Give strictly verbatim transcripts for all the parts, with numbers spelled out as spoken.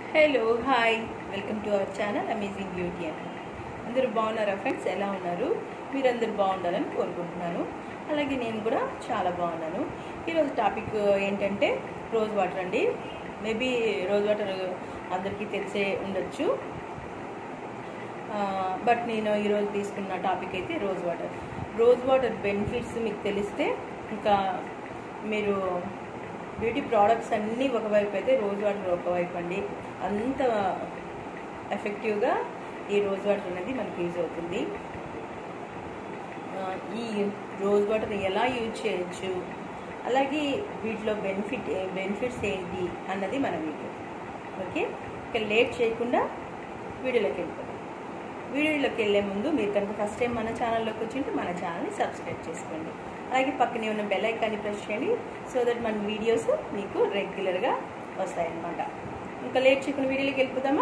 Hello hi welcome to our channel amazing beauty అని. అందరూ బాగున్నారా ఫ్రెండ్స్? ఎలా ఉన్నారు? మీరందరూ బాగుండాలని కోరుకుంటున్నాను. అలాగే నేను కూడా చాలా బాగున్నాను. ఈరోజు టాపిక్ ఏంటంటే రోజ్ వాటర్ అండి. మేబీ రోజ్ వాటర్ అందరికీ తెలిసే ఉండొచ్చు, బట్ నేను ఈరోజు తీసుకున్న టాపిక్ అయితే rose water. Rose water benefits మీకు తెలిస్తే ఇంకా మీరు బ్యూటీ ప్రోడక్ట్స్ అన్నీ ఒకవైపు అయితే రోజ్ వాటర్ ఒకవైపు అండి. అంత ఎఫెక్టివ్గా ఈ రోజ్ వాటర్ అనేది మనకి యూజ్ అవుతుంది. ఈ రోజ్ వాటర్ ఎలా యూజ్ చేయొచ్చు, అలాగే వీటిలో బెనిఫిట్ బెనిఫిట్స్ ఏంటి అన్నది మన వీడియో. ఓకే, ఇక లేట్ చేయకుండా వీడియోలోకి వెళ్ళిపోతాం. వీడియోలోకి వెళ్ళే ముందు మీరు కనుక ఫస్ట్ టైం మన ఛానల్లోకి వచ్చింటే మన ఛానల్ని సబ్స్క్రైబ్ చేసుకోండి. అలాగే పక్కనే ఉన్న బెల్ ఐకాన్ని ప్రెస్ చేయండి, సో దట్ మన వీడియోస్ మీకు రెగ్యులర్గా వస్తాయన్నమాట. ఇంకా లేట్ చేయకుండా వీడియోలోకి వెళ్ళిపోతామా?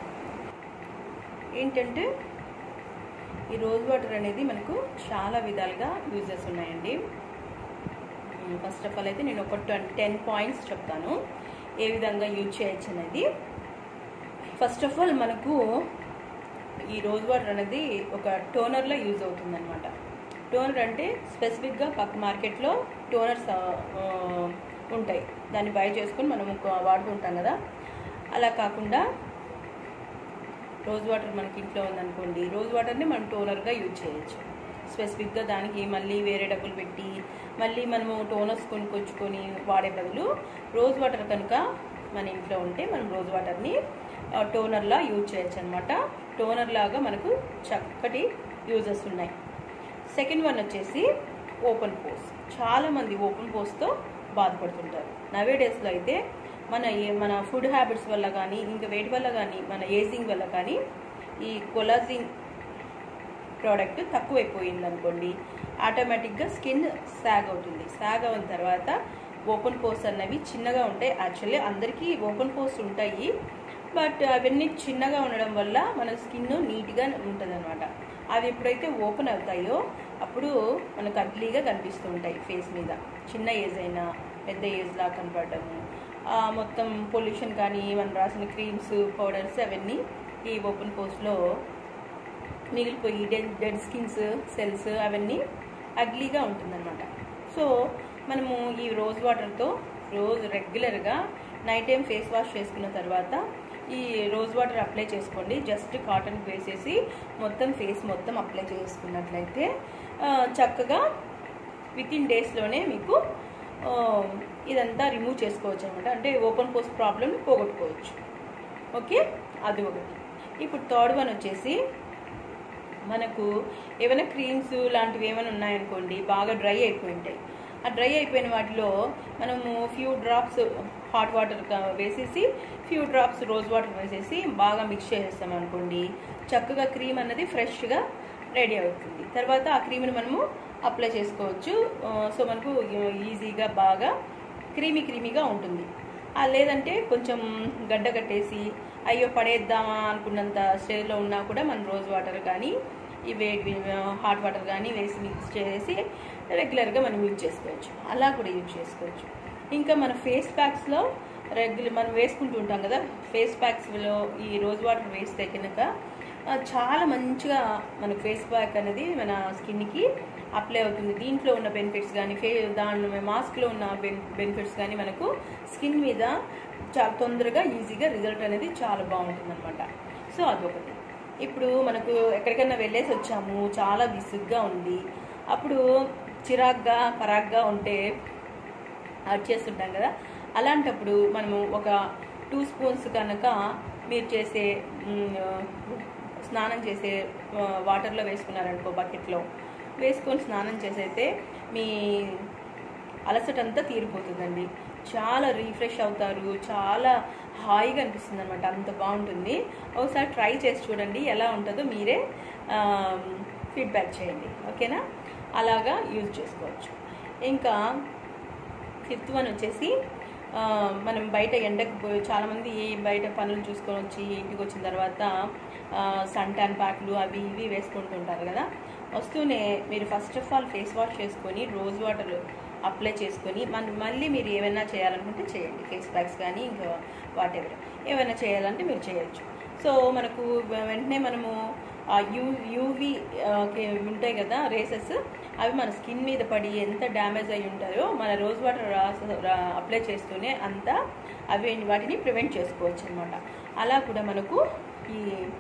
ఏంటంటే ఈ రోజ్ వాటర్ అనేది మనకు చాలా విధాలుగా యూజెస్ ఉన్నాయండి. ఫస్ట్ ఆఫ్ ఆల్ అయితే నేను ఒక టెన్ పాయింట్స్ చెప్తాను ఏ విధంగా యూజ్ చేయొచ్చు అనేది. ఫస్ట్ ఆఫ్ ఆల్ మనకు ఈ రోజ్ వాటర్ అనేది ఒక టోనర్లో యూజ్ అవుతుంది అనమాట. టోనర్ అంటే స్పెసిఫిక్గా పక్క మార్కెట్లో టోనర్స్ ఉంటాయి, దాన్ని బై చేసుకొని మనం వాడుతుంటాం కదా. అలా కాకుండా రోజ్ వాటర్ మనకి ఇంట్లో ఉందనుకోండి, రోజ్ వాటర్ని మనం టోనర్గా యూజ్ చేయొచ్చు. స్పెసిఫిక్గా దానికి మళ్ళీ వేరే డబ్బులు పెట్టి మళ్ళీ మనము టోనర్స్ కొనుక్కొచ్చుకొని వాడే బదులు రోజ్ వాటర్ కనుక మన ఇంట్లో ఉంటే మనం రోజ్ వాటర్ని టోనర్లా యూజ్ చేయొచ్చు అనమాట. టోనర్ లాగా మనకు చక్కటి యూజెస్ ఉన్నాయి. సెకండ్ వన్ వచ్చేసి ఓపెన్ పోస్. చాలామంది ఓపెన్ పోస్తో బాధపడుతుంటారు. నవే డేస్లో అయితే మన మన ఫుడ్ హ్యాబిట్స్ వల్ల కానీ ఇంకా వేటి వల్ల కానీ మన ఏజింగ్ వల్ల కానీ ఈ కొలాజిన్ ప్రోడక్ట్ తక్కువైపోయింది అనుకోండి, ఆటోమేటిక్గా స్కిన్ సాగ్ అవుతుంది. సాగ్ అయిన తర్వాత ఓపెన్ పోస్ అన్నవి చిన్నగా ఉంటాయి. యాక్చువల్లీ అందరికీ ఓపెన్ పోస్ ఉంటాయి, బట్ అవన్నీ చిన్నగా ఉండడం వల్ల మన స్కిన్ నీట్గా ఉంటుంది అనమాట. అవి ఎప్పుడైతే ఓపెన్ అవుతాయో అప్పుడు మనకు అగ్లీగా కనిపిస్తూ ఉంటాయి ఫేస్ మీద. చిన్న ఏజ్ అయినా పెద్ద ఏజ్లా కనపడము, మొత్తం పొల్యూషన్ కానీ మనం రాసిన క్రీమ్స్ పౌడర్స్ అవన్నీ ఈ ఓపెన్ పోస్ట్లో మిగిలిపోయి డెడ్ డెడ్ స్కిన్స్ సెల్స్ అవన్నీ అగ్లీగా ఉంటుందన్నమాట. సో మనము ఈ రోజ్ వాటర్తో రోజు రెగ్యులర్గా నైట్ టైం ఫేస్ వాష్ చేసుకున్న తర్వాత ఈ రోజ్ వాటర్ అప్లై చేసుకోండి. జస్ట్ కాటన్ వేసేసి మొత్తం ఫేస్ మొత్తం అప్లై చేసుకున్నట్లయితే చక్కగా విత్ ఇన్ డేస్లోనే మీకు ఇదంతా రిమూవ్ చేసుకోవచ్చు అనమాట. అంటే ఓపెన్ పోస్ట్ ప్రాబ్లమ్ని పోగొట్టుకోవచ్చు. ఓకే, అది ఒకటి. ఇప్పుడు థర్డ్ వన్ వచ్చేసి మనకు ఏమైనా క్రీమ్స్ లాంటివి ఏమైనా ఉన్నాయనుకోండి, బాగా డ్రై అయిపోయి ఉంటాయి. ఆ డ్రై అయిపోయిన వాటిలో మనము ఫ్యూ డ్రాప్స్ హాట్ వాటర్ వేసేసి ఫ్యూ డ్రాప్స్ రోజ్ వాటర్ వేసేసి బాగా మిక్స్ చేసేస్తాం అనుకోండి, చక్కగా క్రీమ్ అన్నది ఫ్రెష్గా రెడీ అవుతుంది. తర్వాత ఆ క్రీమ్ని మనము అప్లై చేసుకోవచ్చు. సో మనకు ఈజీగా బాగా క్రీమీ క్రీమీగా ఉంటుంది. లేదంటే కొంచెం గడ్డ కట్టేసి అయ్యో పడేద్దామా అనుకున్నంత స్టేజ్లో ఉన్నా కూడా మనం రోజ్ వాటర్ కానీ ఈ వేడి హాట్ వాటర్ కానీ వేసి మిక్స్ చేసి రెగ్యులర్గా మనం యూజ్ చేసుకోవచ్చు. అలా కూడా యూజ్ చేసుకోవచ్చు. ఇంకా మన ఫేస్ ప్యాక్స్లో రెగ్యులర్ మనం వేసుకుంటూ ఉంటాం కదా, ఫేస్ ప్యాక్స్లో ఈ రోజ్ వాటర్ వేస్తే కనుక చాలా మంచిగా మన ఫేస్ ప్యాక్ అనేది మన స్కిన్కి అప్లై అవుతుంది. దీంట్లో ఉన్న బెనిఫిట్స్ కానీ ఫే దానిలో మాస్క్లో ఉన్న బెనిఫిట్స్ కానీ మనకు స్కిన్ మీద చాలా తొందరగా ఈజీగా రిజల్ట్ అనేది చాలా బాగుంటుంది అనమాట. సో అదొకటి. ఇప్పుడు మనకు ఎక్కడికైనా వెళ్ళేసి వచ్చాము, చాలా విసుగ్గా ఉంది, అప్పుడు చిరాగ్గా పరాగ్గా ఉంటే అది చేస్తుంటాం కదా. అలాంటప్పుడు మనము ఒక టూ స్పూన్స్ కనుక మీరు చేసే స్నానం చేసే వాటర్లో వేసుకున్నారనుకో, బకెట్లో వేసుకొని స్నానం చేసైతే మీ అలసటంతా తీరిపోతుందండి. చాలా రీఫ్రెష్ అవుతారు, చాలా హాయిగా అనిపిస్తుంది అనమాట. అంత బాగుంటుంది. ఒకసారి ట్రై చేసి చూడండి, ఎలా ఉంటుందో మీరే ఫీడ్బ్యాక్ చేయండి. ఓకేనా? అలాగా యూజ్ చేసుకోవచ్చు. ఇంకా ఫిఫ్త్ వన్ వచ్చేసి మనం బయట ఎండకు పోయి చాలామంది బయట పనులు చూసుకొని వచ్చి ఇంటికి వచ్చిన తర్వాత సన్ ట్యాన్ ప్యాక్లు అవి ఇవి వేసుకుంటుంటారు కదా. వస్తూనే మీరు first of all face wash చేసుకొని రోజ్ వాటర్ అప్లై చేసుకొని మన మళ్ళీ మీరు ఏమైనా చేయాలనుకుంటే చేయండి. ఫేస్ ప్యాక్స్ కానీ ఇంకా వాట్ ఎవర్ ఏమైనా చేయాలంటే మీరు చేయొచ్చు. సో మనకు వెంటనే మనము యూ యూవి ఉంటాయి కదా రేసెస్, అవి మన స్కిన్ మీద పడి ఎంత డ్యామేజ్ అయి ఉంటాయో మన రోజ్ వాటర్ రా అప్లై చేస్తూనే అంతా అవి వాటిని ప్రివెంట్ చేసుకోవచ్చు అనమాట. అలా కూడా మనకు ఈ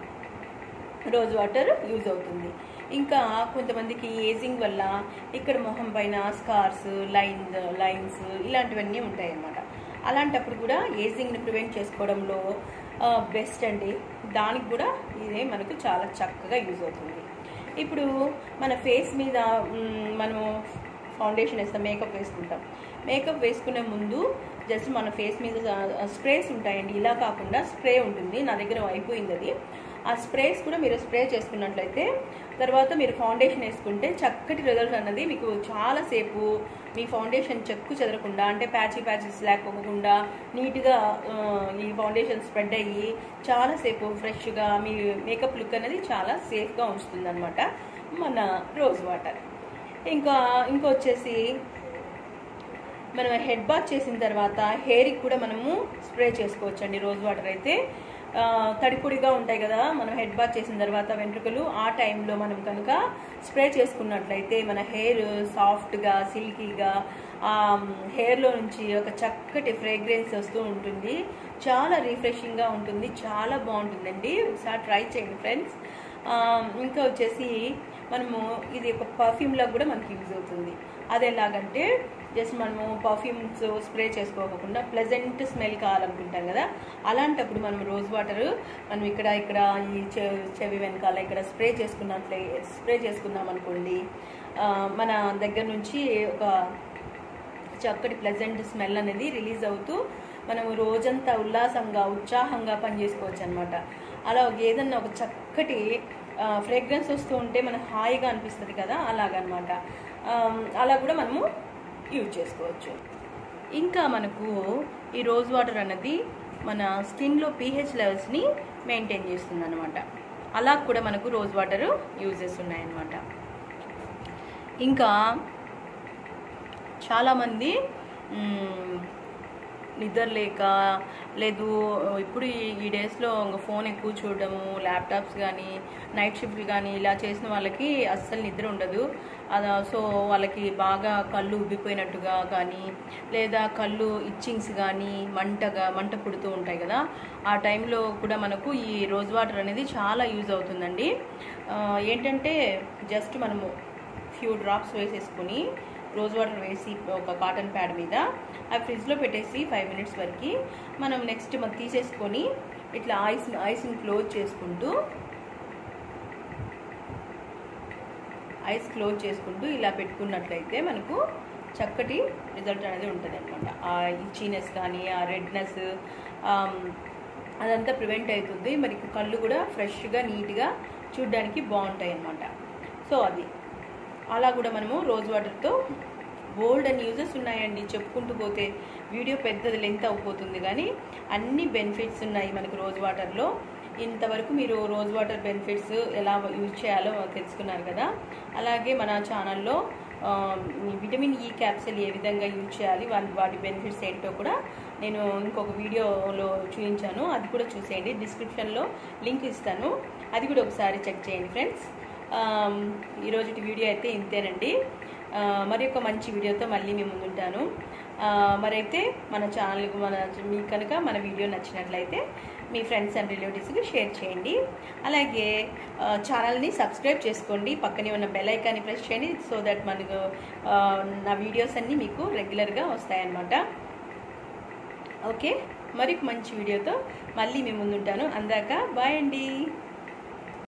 రోజ్ వాటర్ యూజ్ అవుతుంది. ఇంకా కొంతమందికి ఏజింగ్ వల్ల ఇక్కడ మొహం పైన స్కార్స్, లైన్ లైన్స్ ఇలాంటివన్నీ ఉంటాయి అన్నమాట. అలాంటప్పుడు కూడా ఏజింగ్ని ప్రివెంట్ చేసుకోవడంలో బెస్ట్ అండి. దానికి కూడా ఇదే మనకు చాలా చక్కగా యూజ్ అవుతుంది. ఇప్పుడు మన ఫేస్ మీద మనము ఫౌండేషన్ వేస్తాం, మేకప్ వేసుకుంటాం. మేకప్ వేసుకునే ముందు జస్ట్ మన ఫేస్ మీద స్ప్రేస్ ఉంటాయండి. ఇలా కాకుండా స్ప్రే ఉంటుంది, నా దగ్గర అయిపోయింది అది. ఆ స్ప్రేస్ కూడా మీరు స్ప్రే చేసుకున్నట్లయితే తర్వాత మీరు ఫౌండేషన్ వేసుకుంటే చక్కటి రిజల్ట్ అన్నది మీకు చాలాసేపు మీ ఫౌండేషన్ చెక్కు చెదరకుండా, అంటే ప్యాచీ ప్యాచెస్ లేకపోకుండా నీట్గా ఈ ఫౌండేషన్ స్ప్రెడ్ అయ్యి చాలాసేపు ఫ్రెష్గా మీ మేకప్ లుక్ అనేది చాలా సేఫ్గా ఉంచుతుంది అనమాట మన రోజ్ వాటర్. ఇంకా ఇంకా వచ్చేసి మనం హెడ్ బాత్ చేసిన తర్వాత హెయిర్కి కూడా మనము స్ప్రే చేసుకోవచ్చండి. రోజ్ వాటర్ అయితే తడిపొడిగా ఉంటాయి కదా మనం హెడ్ బాత్ చేసిన తర్వాత వెంట్రుకలు, ఆ టైంలో మనం కనుక స్ప్రే చేసుకున్నట్లయితే మన హెయిర్ సాఫ్ట్గా సిల్కీగా హెయిర్లో నుంచి ఒక చక్కటి ఫ్రేగ్రెన్స్ వస్తూ ఉంటుంది. చాలా రిఫ్రెషింగ్గా ఉంటుంది, చాలా బాగుంటుందండి. ఒకసారి ట్రై చేయండి ఫ్రెండ్స్. ఇంకా వచ్చేసి మనము ఇది ఒక పర్ఫ్యూమ్లో కూడా మనకి యూజ్ అవుతుంది. అది ఎలాగంటే జస్ట్ మనము పర్ఫ్యూమ్స్ స్ప్రే చేసుకోకుండా ప్లెజెంట్ స్మెల్ కావాలనుకుంటాం కదా, అలాంటప్పుడు మనం రోజ్ వాటర్ మనం ఇక్కడ ఇక్కడ ఈ చెవి వెనకాల ఇక్కడ స్ప్రే చేసుకున్నట్లే స్ప్రే చేసుకున్నాం అనుకోండి, మన దగ్గర నుంచి ఒక చక్కటి ప్లెజెంట్ స్మెల్ అనేది రిలీజ్ అవుతూ మనము రోజంతా ఉల్లాసంగా ఉత్సాహంగా పనిచేసుకోవచ్చు అనమాట. అలా ఏదన్నా ఒక చక్కటి ఫ్రేగ్రెన్స్ వస్తూ ఉంటే మనకు హాయిగా అనిపిస్తుంది కదా, అలాగనమాట. అలా కూడా మనము యూజ్ చేసుకోవచ్చు. ఇంకా మనకు ఈ రోజ్ వాటర్ అన్నది మన స్కిన్లో పీహెచ్ లెవెల్స్ని మెయింటైన్ చేస్తుంది అనమాట. అలా కూడా మనకు రోజ్ వాటర్ యూజెస్ ఉన్నాయన్నమాట. ఇంకా చాలామంది నిద్ర లేక లేదు ఇప్పుడు ఈ డేస్లో ఇంకా ఫోన్ ఎక్కువ చూడడము, ల్యాప్టాప్స్ కానీ నైట్ షిఫ్ట్లు కానీ ఇలా చేసిన వాళ్ళకి అస్సలు నిద్ర ఉండదు. సో వాళ్ళకి బాగా కళ్ళు ఉబ్బిపోయినట్టుగా కానీ లేదా కళ్ళు ఇచ్చింగ్స్ కానీ మంటగా మంట పుడుతూ ఉంటాయి కదా, ఆ టైంలో కూడా మనకు ఈ రోజ్ వాటర్ అనేది చాలా యూజ్ అవుతుందండి. ఏంటంటే జస్ట్ మనము ఫ్యూ డ్రాప్స్ వేసేసుకుని రోజ్ వాటర్ వేసి ఒక కాటన్ ప్యాడ్ మీద అవి ఫ్రిడ్జ్లో పెట్టేసి ఫైవ్ మినిట్స్ వరకు మనం నెక్స్ట్ మనం తీసేసుకొని ఇట్లా ఐస్ ఐస్ని క్లోజ్ చేసుకుంటూ ఐస్ క్లోజ్ చేసుకుంటూ ఇలా పెట్టుకున్నట్లయితే మనకు చక్కటి రిజల్ట్ అనేది ఉంటుంది అనమాట. ఆ ఇచ్చీనెస్ కానీ ఆ రెడ్నెస్ అదంతా ప్రివెంట్ అవుతుంది. మరి కళ్ళు కూడా ఫ్రెష్గా నీట్గా చూడడానికి బాగుంటాయి అన్నమాట. సో అది అలా కూడా మనము రోజ్ వాటర్తో బోల్డ్ అండ్ యూజెస్ ఉన్నాయండి. చెప్పుకుంటూ పోతే వీడియో పెద్దది లెంత్ అయిపోతుంది, కానీ అన్ని బెనిఫిట్స్ ఉన్నాయి మనకు రోజ్ వాటర్లో. ఇంతవరకు మీరు రోజ్ వాటర్ బెనిఫిట్స్ ఎలా యూజ్ చేయాలో తెలుసుకున్నారు కదా. అలాగే మన ఛానల్లో విటమిన్ ఈ క్యాప్సిల్ ఏ విధంగా యూజ్ చేయాలి, వాటి వాటి బెనిఫిట్స్ ఏంటో కూడా నేను ఇంకొక వీడియోలో చూపించాను, అది కూడా చూసేయండి. డిస్క్రిప్షన్లో లింక్ ఇస్తాను, అది కూడా ఒకసారి చెక్ చేయండి ఫ్రెండ్స్. ఈరోజు వీడియో అయితే ఇంతేనండి. మరి ఒక మంచి వీడియోతో మళ్ళీ మేము ముందుంటాను. మరైతే మన ఛానల్కి మన మీకు కనుక మన వీడియో నచ్చినట్లయితే మీ ఫ్రెండ్స్ అండ్ రిలేటివ్స్కి షేర్ చేయండి. అలాగే ఛానల్ని సబ్స్క్రైబ్ చేసుకోండి, పక్కనే ఉన్న బెల్ ఐకాన్ని ప్రెస్ చేయండి, సో దట్ మనకు నా వీడియోస్ అన్నీ మీకు రెగ్యులర్గా వస్తాయన్నమాట. ఓకే, మరి మంచి వీడియోతో మళ్ళీ మేము ముందుంటాను. అందాక బాయ్ అండి.